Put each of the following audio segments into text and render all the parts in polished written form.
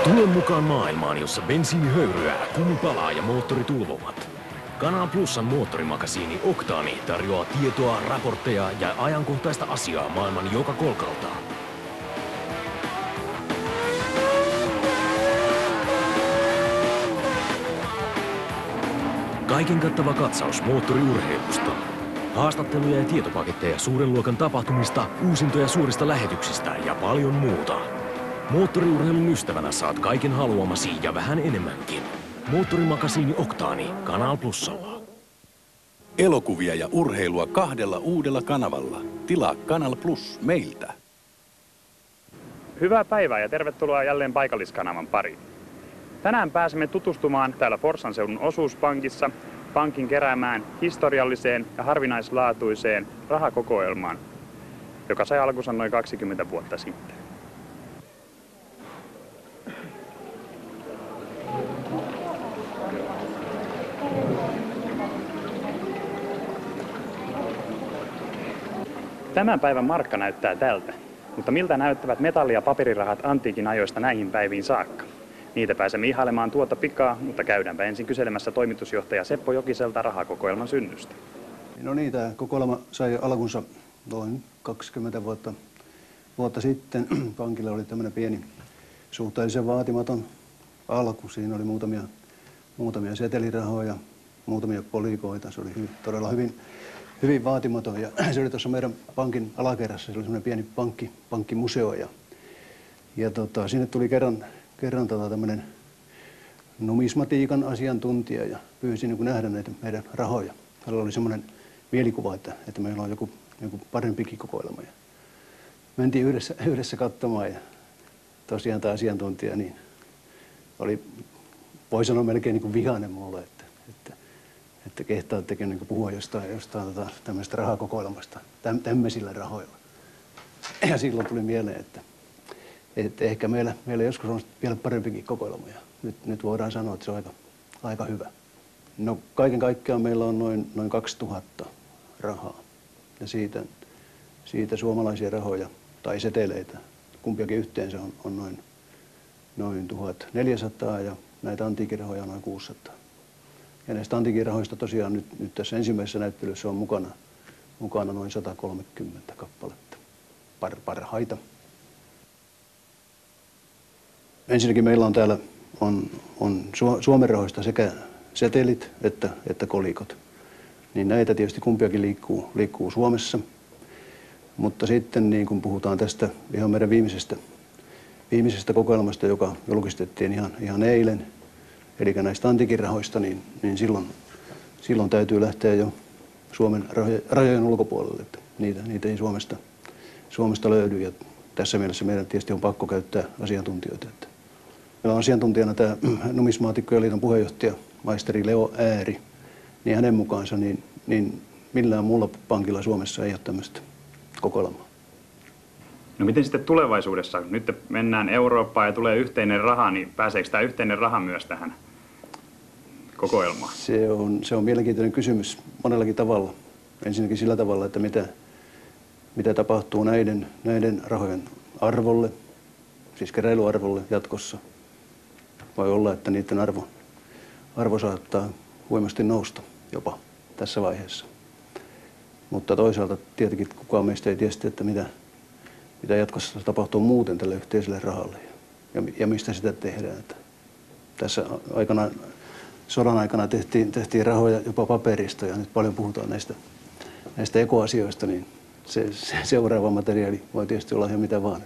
Tule mukaan maailmaan, jossa bensiini höyryää, kumi palaa ja moottorit ulvovat. Kanal Plusan moottorimakasiini Oktaani tarjoaa tietoa, raportteja ja ajankohtaista asiaa maailman joka kolkalta. Kaiken kattava katsaus moottoriurheilusta. Haastatteluja ja tietopaketteja suuren luokan tapahtumista, uusintoja suurista lähetyksistä ja paljon muuta. Moottoriurheilun ystävänä saat kaiken haluamasi ja vähän enemmänkin. Moottorimakasiini Oktaani, Kanal Plusalla. Elokuvia ja urheilua 2 uudella kanavalla. Tilaa Kanal Plus meiltä. Hyvää päivää ja tervetuloa jälleen paikalliskanavan pariin. Tänään pääsemme tutustumaan täällä Forssan seudun osuuspankissa pankin keräämään historialliseen ja harvinaislaatuiseen rahakokoelmaan, joka sai alkunsa noin 20 vuotta sitten. Tämän päivän markka näyttää tältä, mutta miltä näyttävät metalli- ja paperirahat antiikin ajoista näihin päiviin saakka? Niitä pääsemme ihailemaan tuota pikaa, mutta käydäänpä ensin kyselemässä toimitusjohtaja Seppo Jokiselta rahakokoelman synnystä. No niin, tämä kokoelma sai alkunsa noin 20 vuotta sitten. Pankilla oli tämmöinen pieni, suhteellisen vaatimaton alku. Siinä oli muutamia setelirahoja, muutamia kolikoita. Se oli todella hyvin vaatimaton. Ja se oli tuossa meidän pankin alakerrassa, se oli semmoinen pieni pankkimuseo. Ja sinne tuli kerran tämmöinen numismatiikan asiantuntija ja pyysi niin kuin nähdä näitä meidän rahoja. Hänellä oli semmoinen mielikuva, että meillä on joku parempikin kokoelma. Ja mentiin yhdessä katsomaan ja tosiaan tämä asiantuntija niin oli, voi sanoa melkein niin kuin vihainen mulle, että kehtaatteko niin kuin puhua jostain tämmöisestä rahakokoelmasta tämmöisillä rahoilla. Ja silloin tuli mieleen, että ehkä meillä joskus on vielä parempikin kokoelma ja nyt voidaan sanoa, että se on aika hyvä. No kaiken kaikkiaan meillä on noin 2000 rahaa ja siitä suomalaisia rahoja tai seteleitä kumpiakin yhteensä on noin 1400 ja näitä antiikirahoja on noin 600. Ja näistä antiikirahoista tosiaan nyt tässä ensimmäisessä näyttelyssä on mukana noin 130 kappaletta parhaita. Ensinnäkin meillä on täällä Suomen rahoista sekä setelit että kolikot. Niin näitä tietysti kumpiakin liikkuu Suomessa. Mutta sitten niin kun puhutaan tästä ihan meidän viimeisestä kokoelmasta, joka julkistettiin ihan eilen, eli näistä antiikin rahoista, niin silloin täytyy lähteä jo Suomen rajojen ulkopuolelle. Että niitä ei Suomesta löydy ja tässä mielessä meidän tietysti on pakko käyttää asiantuntijoita. Meillä on asiantuntijana tämä Numismaatikkojen liiton puheenjohtaja, maisteri Leo Ääri, niin hänen mukaansa niin millään muulla pankilla Suomessa ei ole tämmöistä kokoelmaa. No miten sitten tulevaisuudessa? Nyt mennään Eurooppaan ja tulee yhteinen raha, niin pääseekö tämä yhteinen raha myös tähän kokoelmaan? Se on mielenkiintoinen kysymys monellakin tavalla. Ensinnäkin sillä tavalla, että mitä tapahtuu näiden rahojen arvolle, siis keräilyarvolle jatkossa. Voi olla, että niiden arvo saattaa huimasti nousta jopa tässä vaiheessa. Mutta toisaalta tietenkin kukaan meistä ei tiedä, että mitä jatkossa tapahtuu muuten tälle yhteiselle rahalle ja mistä sitä tehdään. Että tässä sodan aikana tehtiin rahoja jopa paperista ja nyt paljon puhutaan näistä ekoasioista, niin se seuraava materiaali voi tietysti olla ihan mitä vaan.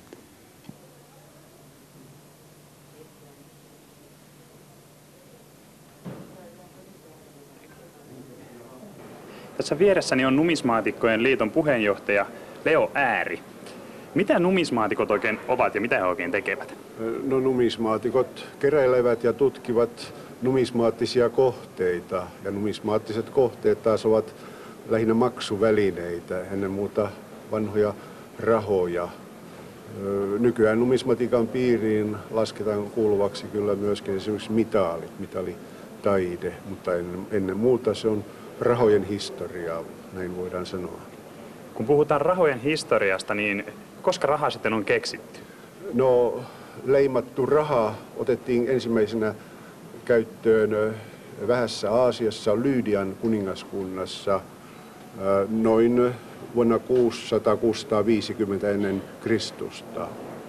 Tässä vieressäni on Numismaatikkojen liiton puheenjohtaja Leo Ääri. Mitä numismaatikot oikein ovat ja mitä he oikein tekevät? No numismaatikot keräilevät ja tutkivat numismaattisia kohteita ja numismaattiset kohteet taas ovat lähinnä maksuvälineitä, ennen muuta vanhoja rahoja. Nykyään numismatiikan piiriin lasketaan kuuluvaksi kyllä myöskin esimerkiksi mitallitaide, mutta ennen muuta se on rahojen historiaa, näin voidaan sanoa. Kun puhutaan rahojen historiasta, niin koska raha sitten on keksitty? No leimattu raha otettiin ensimmäisenä käyttöön Vähässä Aasiassa, Lyydian kuningaskunnassa noin vuonna 600-650 ennen Kristusta.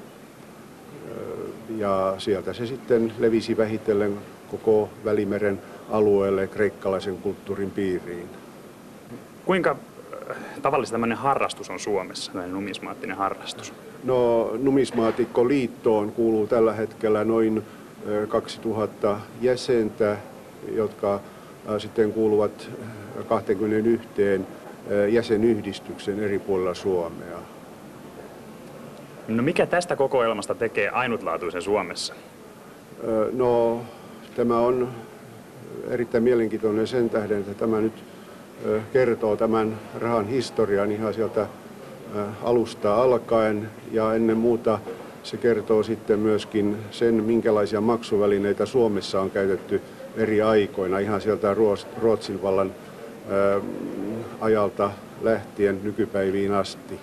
Ja sieltä se sitten levisi vähitellen koko Välimeren alueelle kreikkalaisen kulttuurin piiriin. Kuinka tavallisesti tämmöinen harrastus on Suomessa, tämmöinen numismaattinen harrastus? No, numismaatikkoliittoon kuuluu tällä hetkellä noin 2000 jäsentä, jotka sitten kuuluvat 21 jäsenyhdistyksen eri puolilla Suomea. No mikä tästä kokoelmasta tekee ainutlaatuisen Suomessa? No, tämä on erittäin mielenkiintoinen sen tähden, että tämä nyt kertoo tämän rahan historian ihan sieltä alusta alkaen ja ennen muuta se kertoo sitten myöskin sen, minkälaisia maksuvälineitä Suomessa on käytetty eri aikoina, ihan sieltä Ruotsin vallan ajalta lähtien nykypäiviin asti.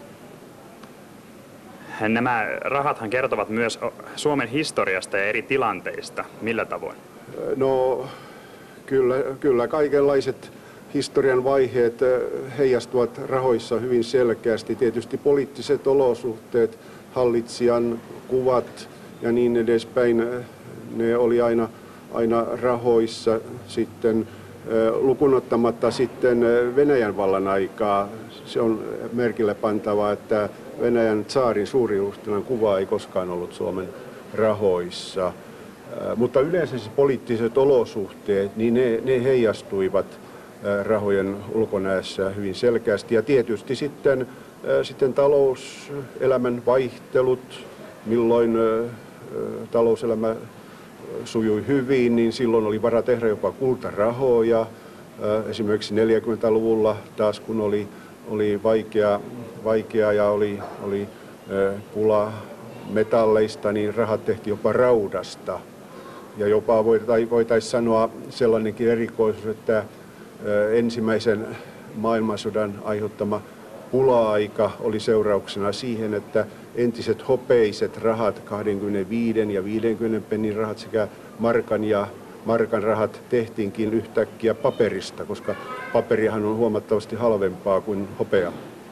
Nämä rahathan kertovat myös Suomen historiasta ja eri tilanteista. Millä tavoin? No kyllä kaikenlaiset historian vaiheet heijastuvat rahoissa hyvin selkeästi. Tietysti poliittiset olosuhteet, hallitsijan kuvat ja niin edespäin, ne oli aina rahoissa sitten lukunottamatta sitten Venäjän vallan aikaa. Se on merkille pantavaa, että Venäjän tsaarin suuriruhtinaan kuva ei koskaan ollut Suomen rahoissa. Mutta yleensä siis poliittiset olosuhteet, niin ne heijastuivat rahojen ulkonäössä hyvin selkeästi. Ja tietysti sitten talouselämän vaihtelut, milloin talouselämä sujui hyvin, niin silloin oli vara tehdä jopa kultarahoja. Esimerkiksi 40-luvulla taas, kun oli vaikea ja oli pula metalleista, niin rahat tehtiin jopa raudasta. Ja jopa voitaisiin sanoa sellainenkin erikoisuus, että ensimmäisen maailmansodan aiheuttama pula-aika oli seurauksena siihen, että entiset hopeiset rahat, 25 ja 50 pennin rahat sekä markan rahat tehtiinkin yhtäkkiä paperista, koska paperihan on huomattavasti halvempaa kuin hopea.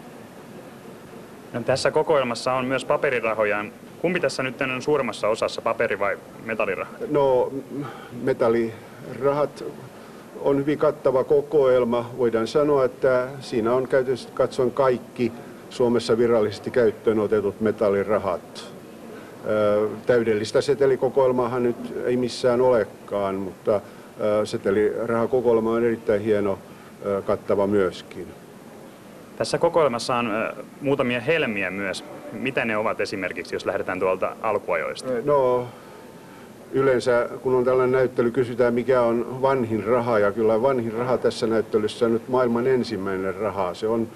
No, tässä kokoelmassa on myös paperirahoja. Kumpi tässä nyt on suuremmassa osassa, paperi- vai metallirahat? No, metallirahat on hyvin kattava kokoelma. Voidaan sanoa, että siinä on käytössä katsoen kaikki Suomessa virallisesti käyttöön otetut metallirahat. Täydellistä setelikokoelmaahan nyt ei missään olekaan, mutta setelirahakokoelma on erittäin hieno, kattava myöskin. Tässä kokoelmassa on muutamia helmiä myös. Mitä ne ovat esimerkiksi, jos lähdetään tuolta alkuajoista? No, yleensä kun on tällainen näyttely, kysytään mikä on vanhin raha, ja kyllä vanhin raha tässä näyttelyssä on nyt maailman ensimmäinen raha. Se on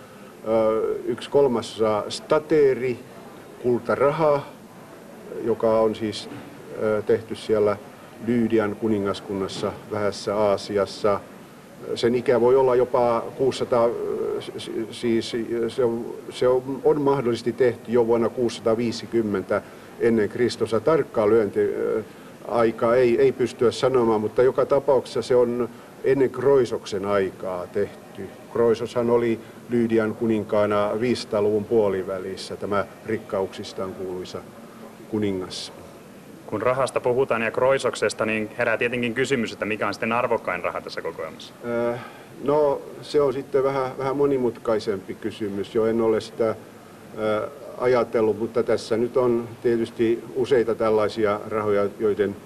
1/3 stateeri, kultaraha, joka on siis tehty siellä Lyydian kuningaskunnassa Vähässä Aasiassa. Sen ikä voi olla jopa 600, siis se on mahdollisesti tehty jo vuonna 650 ennen Kristusta. Tarkkaa lyöntiaikaa ei pystyä sanomaan, mutta joka tapauksessa se on ennen Kroisoksen aikaa tehty. Kroisoshan oli Lyydian kuninkaana 500-luvun puolivälissä, tämä rikkauksistaan kuuluisa kuningas. Kun rahasta puhutaan ja Kroisoksesta, niin herää tietenkin kysymys, että mikä on sitten arvokkain raha tässä kokoelmassa? No, se on sitten vähän monimutkaisempi kysymys. Jo en ole sitä ajatellut, mutta tässä nyt on tietysti useita tällaisia rahoja, joiden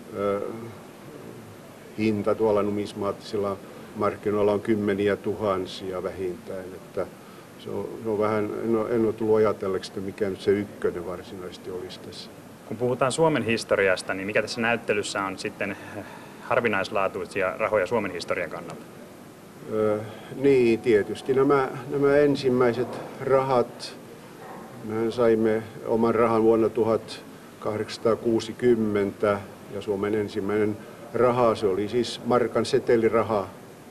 hinta tuolla numismaattisilla markkinoilla on kymmeniä tuhansia vähintään. Että se on vähän, en ole tullut ajatelleeksi, että mikä nyt se ykkönen varsinaisesti olisi tässä. Kun puhutaan Suomen historiasta, niin mikä tässä näyttelyssä on sitten harvinaislaatuisia rahoja Suomen historian kannalta? Niin, tietysti nämä ensimmäiset rahat. Mehän saimme oman rahan vuonna 1860 ja Suomen ensimmäinen raha, se oli siis markan seteliraha.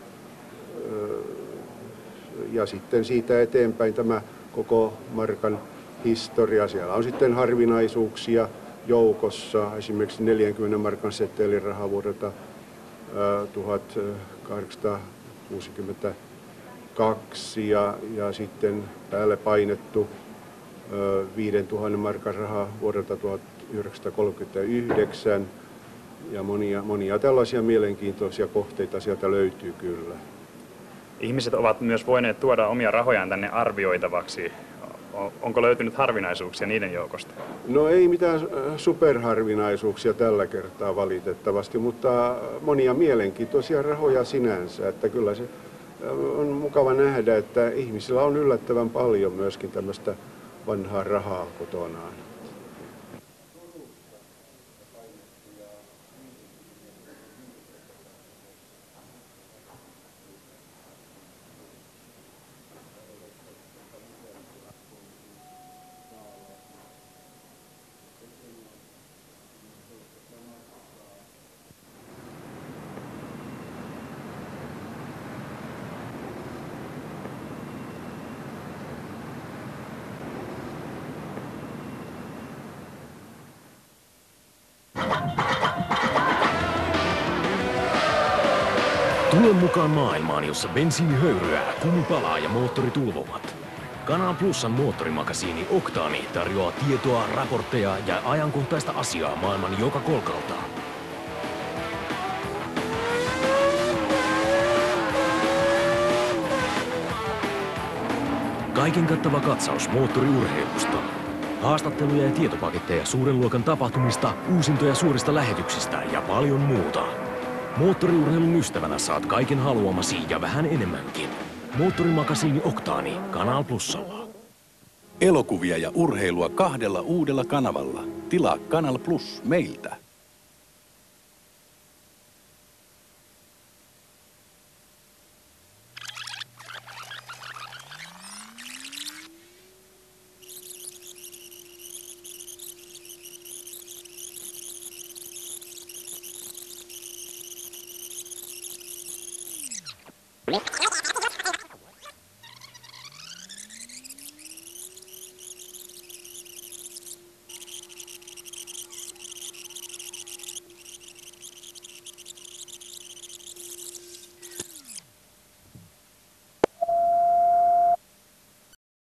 Ja sitten siitä eteenpäin tämä koko markan historia. Siellä on sitten harvinaisuuksia, joukossa. Esimerkiksi 40 markan seteliraha vuodelta 1862 ja sitten päälle painettu 5000 markan raha vuodelta 1939 ja monia tällaisia mielenkiintoisia kohteita sieltä löytyy kyllä. Ihmiset ovat myös voineet tuoda omia rahojaan tänne arvioitavaksi. Onko löytynyt harvinaisuuksia niiden joukosta? No ei mitään superharvinaisuuksia tällä kertaa valitettavasti, mutta monia mielenkiintoisia rahoja sinänsä. Että kyllä se on mukava nähdä, että ihmisillä on yllättävän paljon myöskin tämmöistä vanhaa rahaa kotonaan. Tule mukaan maailmaan, jossa bensiini höyryää, kumi palaa ja moottorit ulvovat. Kanal Plusan moottorimakasiini Oktaani tarjoaa tietoa, raportteja ja ajankohtaista asiaa maailman joka kolkalta. Kaiken kattava katsaus moottoriurheilusta. Haastatteluja ja tietopaketteja suuren luokan tapahtumista, uusintoja suurista lähetyksistä ja paljon muuta. Moottoriurheilun ystävänä saat kaiken haluamasi ja vähän enemmänkin. Moottorimakasiini Oktaani Kanal Plusalla. Elokuvia ja urheilua 2 uudella kanavalla. Tilaa Kanal Plus meiltä.